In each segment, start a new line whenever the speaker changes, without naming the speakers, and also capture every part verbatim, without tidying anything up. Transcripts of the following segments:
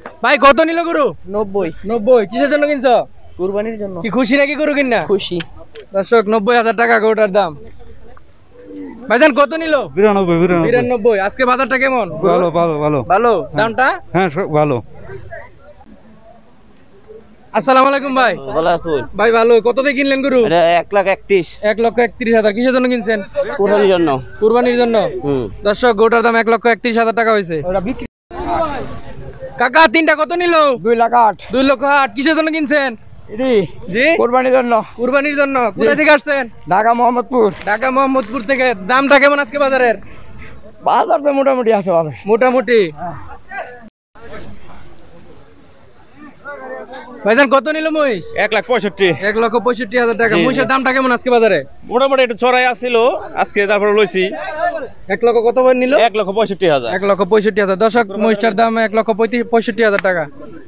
ভাই কত নিল গরু?
নব্বই।
নব্বই। কিসের জন্য কিনছো?
কুরবানির জন্য।
কি খুশি নাকি গরু কিনা?
খুশি।
দর্শক নব্বই হাজার টাকা গরুটার দাম। ভাইজান কত নিল?
বিরানব্বই।
বিরানব্বই। আজকে বাজারটা কেমন?
ভালো ভালো ভালো
ভালো। দামটা?
হ্যাঁ ভালো।
আসসালামু আলাইকুম ভাই।
ভালো আছো
ভাই ভালো। কত দিয়ে কিনলেন গরু?
এটা এক লাখ একত্রিশ।
এক লক্ষ একত্রিশ হাজার। কিসের জন্য কিনছেন?
কুরবানির জন্য।
কুরবানির জন্য।
হুম।
দর্শক গরুটার দাম এক লক্ষ একত্রিশ হাজার টাকা হয়েছে। কাকা তিনটা কত নিল?
দুই লাখ আট।
দুই লক্ষ আট। কিসের জন্য কিনছেন? জি
কুরবানির জন্য।
কুরবানির জন্য। কোথা থেকে আসছেন?
ঢাকা মোহাম্মদপুর।
ঢাকা মোহাম্মদপুর থেকে। দামটা কেমন আজকে বাজারের?
বাজার তো মোটামুটি আছে ভালো।
মোটামুটি। ভাইজান কত নিল মহিষ?
এক লাখ পঁয়ষট্টি।
এক লক্ষ পঁয়ষট্টি হাজার টাকা। মহিষের দামটা কেমন আজকে বাজারে?
মোটামুটি একটু ছড়াই আসছিল আজকে, তারপরে লইছি
এক লক্ষ কত নিল?
এক লক্ষ পঁয়ষট্টি হাজার।
এক লক্ষ পঁয়ষট্টি হাজার। দর্শক মহিষটার দাম এক লক্ষ পঁয়ষট্টি হাজার টাকা।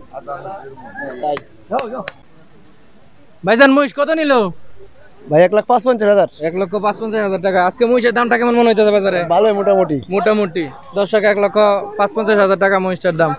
ভাইজান মহিষ কত নিল?
ভাই এক লাখ পাঁচ পঞ্চাশ হাজার।
এক লক্ষ পাঁচ পঞ্চাশ হাজার টাকা। আজকে মহিষের দামটা কেমন মনে হইতেছে বাজারে?
ভালো মোটামুটি।
মোটামুটি। দর্শক এক লক্ষ পাঁচ পঞ্চাশ হাজার টাকা মহিষটার দাম।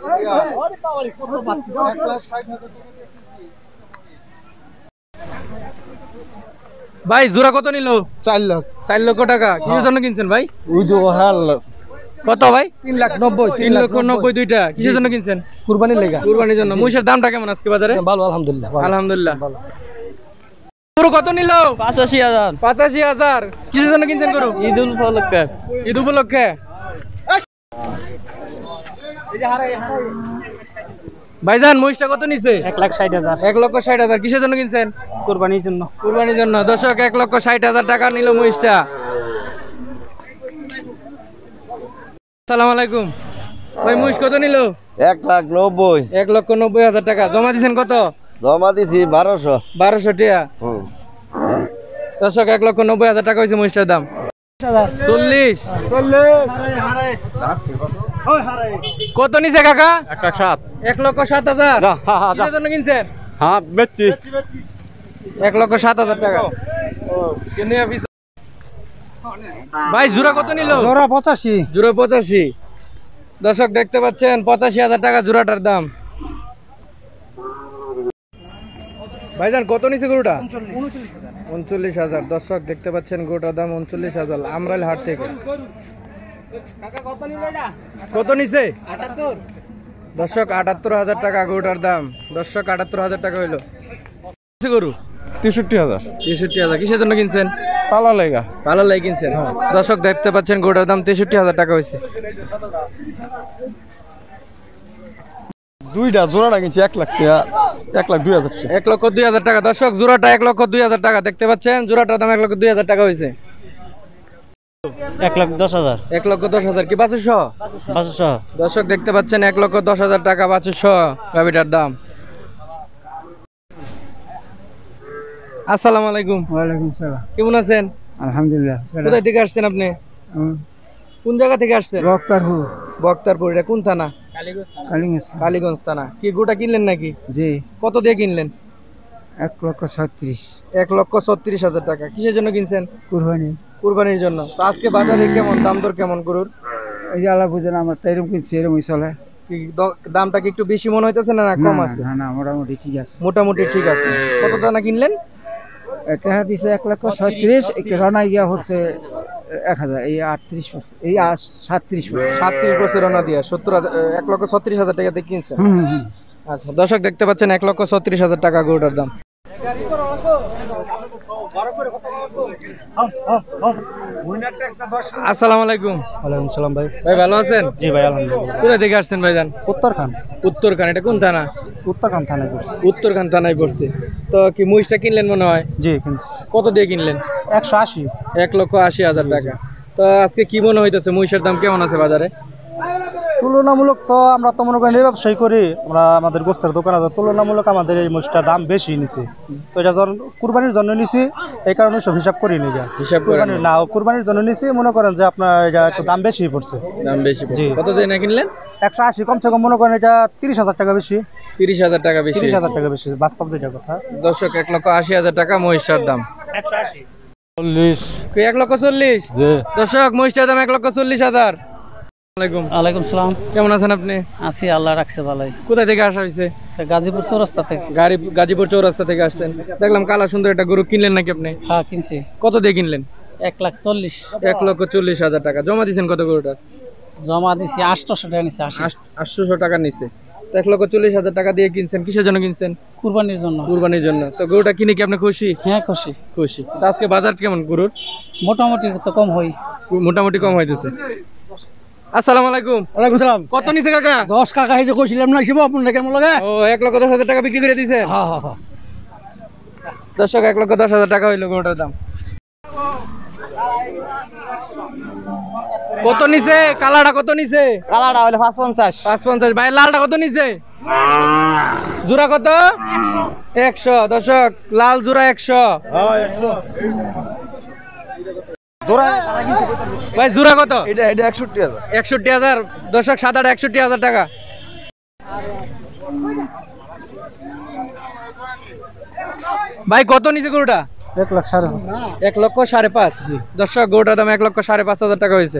ভাই জোড়া কত নিল?
চার লাখ।
চার লক্ষ টাকা। কিসের জন্য কিনছেন ভাই? কত ভাই?
তিন লাখ নব্বই।
তিন লক্ষ নব্বই। দুইটা কিসের জন্য কিনছেন?
কুরবানির লেগা।
কুরবানির জন্য। মহিষের দামটা কেমন আজকে বাজারে?
ভালো আলহামদুলিল্লাহ।
আলহামদুলিল্লাহ। গরু কত নিল?
পঁচাশি হাজার।
পঁচাশি হাজার। কিসের জন্য কিনছেন গরু?
ঈদ উপলক্ষে।
ঈদ উপলক্ষে। ভাইজান মহিষটা কত নিছে?
এক লাখ ষাট হাজার।
এক লক্ষ ষাট হাজার। কিসের জন্য কিনছেন?
কুরবানির জন্য।
কুরবানির জন্য। দর্শক এক লক্ষ ষাট হাজার টাকা নিল মহিষটা। আসসালামু আলাইকুম ভাই। মহিষ কত নিল?
এক লাখ নব্বই।
এক লক্ষ নব্বই হাজার টাকা। জমা দিচ্ছেন কত?
জমা দিছি বারোশো।
বারোশো টাকা। দর্শক এক লক্ষ নব্বই হাজার টাকা হয়েছে মহিষটার দাম। চল্লিশ। কত নিছে কাকা?
এক লাখ সাত।
এক লক্ষ সাত হাজার। কিসের জন্য কিনছেন?
হ্যাঁ বেচছি।
এক লক্ষ সাত হাজার টাকা। ভাই জোড়া কত নিল?
জোড়া পঁচাশি।
জোড়া পঁচাশি। দর্শক দেখতে পাচ্ছেন পঁচাশি হাজার টাকা জোড়াটার দাম। ভাইজান কত নিছে গরুটা? উনচল্লিশ হাজার। দর্শক দেখতে পাচ্ছেন গরুটার দাম উনচল্লিশ হাজার আমরাইল হাট থেকে। কত নিছে? দর্শক আটাত্তর হাজার টাকা গরুটার দাম। দর্শক আটাত্তর হাজার টাকা হইলো গরু।
তেষট্টি হাজার।
তেষট্টি হাজার। কিসের জন্য কিনছেন?
পালা লেগা।
ভালো লাগে কিনছেন। দর্শক দেখতে পাচ্ছেন গরুটার দাম তেষট্টি হাজার টাকা হয়েছে।
দুইটা জোড়াটা কিনছি এক লাখ টাকা। এক লাখ দুই হাজার টাকা।
এক লক্ষ দুই হাজার টাকা। দর্শক জোড়াটা এক লক্ষ দুই হাজার টাকা। দেখতে পাচ্ছেন জোড়াটার দাম এক লক্ষ দুই হাজার টাকা হয়েছে।
এক লাখ দশ হাজার।
এক লক্ষ দশ হাজার। কি বাছুরসহ?
পাঁচশো।
দর্শক দেখতে পাচ্ছেন এক লক্ষ দশ হাজার টাকা বাছুরসহ গাভীটার দাম। আসসালামু আলাইকুম।
ওয়ালাইকুম সালাম।
কেমন আছেন?
আলহামদুলিল্লাহ।
কোথায় থেকে আসছেন আপনি? কোন জায়গা থেকে আসছেন?
বক্তারপুর।
বক্তারপুর। এটা কোন থানা?
কালিগঞ্জ।
কালীগঞ্জ থানা। কি গোটা কিনলেন নাকি?
জি।
কত দিয়ে কিনলেন?
এক লক্ষ ছত্রিশ।
এক লক্ষ ছত্রিশ হাজার টাকা। কিসের জন্য কিনছেন?
কুরবানি।
কুরবানির জন্য। তো আজকে বাজারে কেমন দাম দর কেমন গরুর?
এই যে আল্লাহ বুঝেন আমার তো এরকম কিনছি এরকমই চলে।
কি দ- দামটা কি একটু বেশি মনে হইতেছে না না কম আছে?
না না মোটামুটি ঠিক আছে।
মোটামুটি ঠিক আছে। কত দানা কিনলেন?
এটা দিছে এক লক্ষ ছত্রিশ। রানা গিয়া হচ্ছে এক হাজার। এই আটত্রিশ এই সাতত্রিশ।
সাতত্রিশ বছর রানা দিয়া সত্তর হাজার এক লক্ষ ছত্রিশ হাজার টাকা দিয়ে কিনছেন।
হুম হুম।
আচ্ছা দর্শক দেখতে পাচ্ছেন এক লক্ষ ছত্রিশ হাজার টাকা গরুটার দাম। আসসালামু আলাইকুম।
ওয়ালাইকুম সালাম ভাই।
ভাই ভালো আছেন?
জি ভাই আলহামদুলিল্লাহ।
কোথা থেকে আসছেন ভাইজান?
উত্তরখান।
উত্তরখান। এটা কোন থানা?
উত্তরখান থানায় করছি।
উত্তরখান থানায় পড়ছে। তো কি মহিষটা কিনলেন মনে হয়?
জি কিনছি।
কত দিয়ে কিনলেন?
একশো আশি।
এক লক্ষ আশি হাজার টাকা। তো আজকে কি মনে হইতেছে মহিষের দাম কেমন আছে বাজারে?
তুলনামূলক তো আমরা তো মনে করেন এই ব্যবসায়ী করি, আমরা আমাদের গোস্তের দোকান আছে, তুলনামূলক আমাদের এই মহিষটার দাম বেশি নিছি। তো এটা যখন কুরবানির জন্য নিছি এই কারণে সব হিসাব করি নি।
হিসাব করে
কুরবানির না, কুরবানির জন্য নিছি মনে করেন যে আপনার এটা একটু দাম বেশি পড়ছে।
দাম বেশি।
জি।
কত দিয়ে না কিনলেন?
একশো আশি। কমসে কম মনে করেন এটা তিরিশ হাজার টাকা বেশি।
তিরিশ হাজার টাকা বেশি।
তিরিশ হাজার টাকা বেশি বাস্তব যেটা কথা।
দর্শক এক লক্ষ আশি হাজার টাকা মহিষার দাম।
একশো আশি।
চল্লিশ।
এক লক্ষ চল্লিশ। দর্শক মহিষটার দাম এক লক্ষ চল্লিশ হাজার। আলাইকুম।
ওয়ালাইকুম সালাম।
কেমন আছেন আপনি?
আছি, আল্লাহ রাখছে ভালোই।
কোথায় থেকে আসা হয়েছে?
গাজীপুর চৌরাস্তা থেকে।
গাড়ি গাজীপুর চৌরাস্তা থেকে আসছেন। দেখলাম কালা সুন্দর একটা গরু কিনলেন নাকি আপনি?
হ্যাঁ কিনছি।
কত দিয়ে কিনলেন?
এক লাখ চল্লিশ।
এক লক্ষ চল্লিশ হাজার টাকা জমা দিয়েছেন। কত গরুটার
জমা দিছি আটশোশো টাকা নিচ্ছে। আশি
আটশোশো টাকা নিচ্ছে। তো এক লক্ষ চল্লিশ হাজার টাকা দিয়ে কিনছেন, কিসের জন্য কিনছেন?
কুরবানির জন্য।
কুরবানির জন্য। তো গরুটা কিনে কি আপনি খুশি?
হ্যাঁ খুশি।
খুশি। তো আজকে বাজার কেমন গরুর?
মোটামুটি তো কম হই।
মোটামুটি কম হইতেছে। আসসালামু আলাইকুম।
ওয়ালাইকুম সালাম।
কত নিছে কাকা?
দশ কাকা হিসেবে কইছিলাম না শিব আপনার কেমন লাগে?
ও এক লক্ষ দশ হাজার টাকা বিক্রি করে দিছে।
হ্যাঁ হ্যাঁ হ্যাঁ।
দর্শক এক লক্ষ দশ হাজার টাকা হইলো গরুটার দাম। কত নিছে কালাটা? কত নিছে
কালাটা হলে পাঁচ পঞ্চাশ।
পাঁচ পঞ্চাশ। ভাই লালটা কত নিছে? জোড়া কত? একশো। দর্শক লাল জোড়া একশো। ভাই জোড়া কত?
এটা এটা একষট্টি হাজার।
একষট্টি হাজার। দর্শক সাদাটা একষট্টি হাজার টাকা। ভাই কত নিছে গরুটা?
এক লাখ সাড়ে পাঁচ।
এক লক্ষ সাড়ে পাঁচ। জি দর্শক গরুটার দাম এক লক্ষ সাড়ে পাঁচ হাজার টাকা হয়েছে।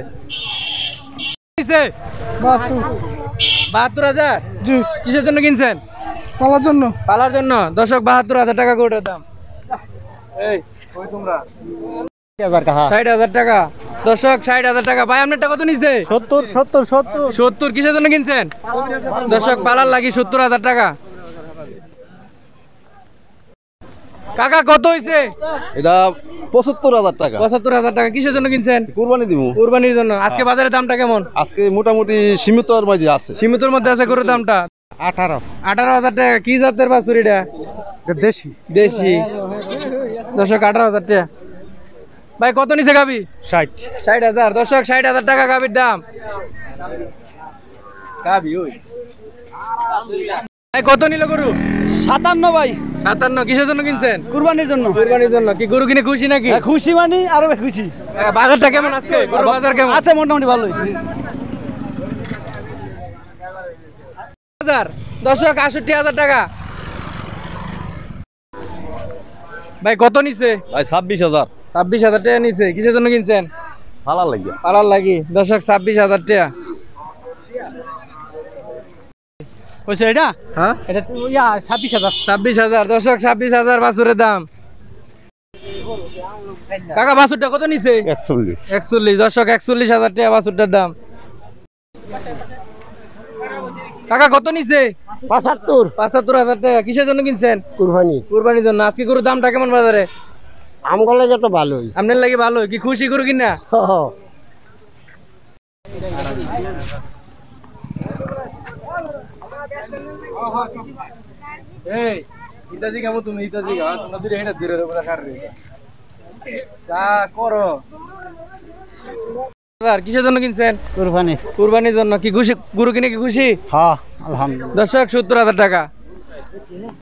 বাহাত্তর হাজার।
জি।
কিসের জন্য কিনছেন?
পালার জন্য।
পালার জন্য। দর্শক বাহাত্তর হাজার টাকা গরুটার দাম। এই কই তোমরা? ষাট হাজার টাকা। দর্শক ষাট হাজার টাকা। ভাই আপনারটা কত নিচ্ছে?
সত্তর সত্তর সত্তর।
সত্তর। কিসের জন্য কিনছেন? দর্শক পালার লাগি সত্তর হাজার টাকা। কাকা কত হয়েছে?
এটা পঁচাত্তর হাজার টাকা।
পঁচাত্তর হাজার টাকা। কিসের জন্য কিনছেন?
কুরবানি দিব।
কুরবানির জন্য। আজকে বাজারের দামটা কেমন?
আজকে মোটামুটি সীমিতর মাঝে আছে।
সীমিতর মধ্যে আছে গরুর দামটা।
আঠারো।
আঠারো হাজার টাকা। কি জাতের বাছুর এটা?
দেশি।
দেশি। দর্শক আঠারো হাজার টাকা। ভাই কত নিছে গাবি?
ষাট।
ষাট হাজার। দর্শক ষাট হাজার টাকা গাবির দাম। গাবি ওই ভাই কত নিল গরু?
সাতান্ন ভাই।
সাতান্ন। কিসের জন্য কিনছেন?
কুরবানির জন্য।
কুরবানির জন্য। কি গরু কিনে খুশি নাকি?
খুশি মানে আরো খুশি।
বাজারটা কেমন আজকে? গরুর বাজার কেমন
আছে? মোটামুটি ভালোই।
হাজার। দর্শক আটষট্টি হাজার টাকা। ভাই কত নিছে?
ভাই ছাব্বিশ হাজার।
ছাব্বিশ হাজার টাকা নিছে। কিসের জন্য কিনছেন?
ভালো লাগে।
পালার লাগি। দর্শক ছাব্বিশ হাজার টাকা।
কইছে এটা?
হ্যাঁ
এটা ইয়া ছাব্বিশ হাজার।
ছাব্বিশ হাজার। দর্শক ছাব্বিশ হাজার বাছুরের দাম। কাকা বাছুরটা কত নিছে?
একচল্লিশ।
একচল্লিশ। দর্শক একচল্লিশ হাজার টাকা বাছুরটার দাম। কাকা কত নিছে?
পঁচাত্তর।
পঁচাত্তর হাজার টাকা। কিসের জন্য কিনছেন?
কুরবানি।
কুরবানির জন্য। আজকে গরুর দামটা কেমন বাজারে?
আমগুলো তো ভালোই।
আপনার লাগে ভালো। কি খুশি গরু কিনা? এই ইতাজি কেমন তুমি? ইতাজি গা তোমরা দুই হেঁটে দূরে উপরে কার রে যা করো। কিসের জন্য কিনছেন?
কুরবানি।
কুরবানির জন্য। কি খুশি গরু কিনে? কি খুশি?
হ্যাঁ আলহামদুলিল্লাহ।
দর্শক সত্তর হাজার টাকা।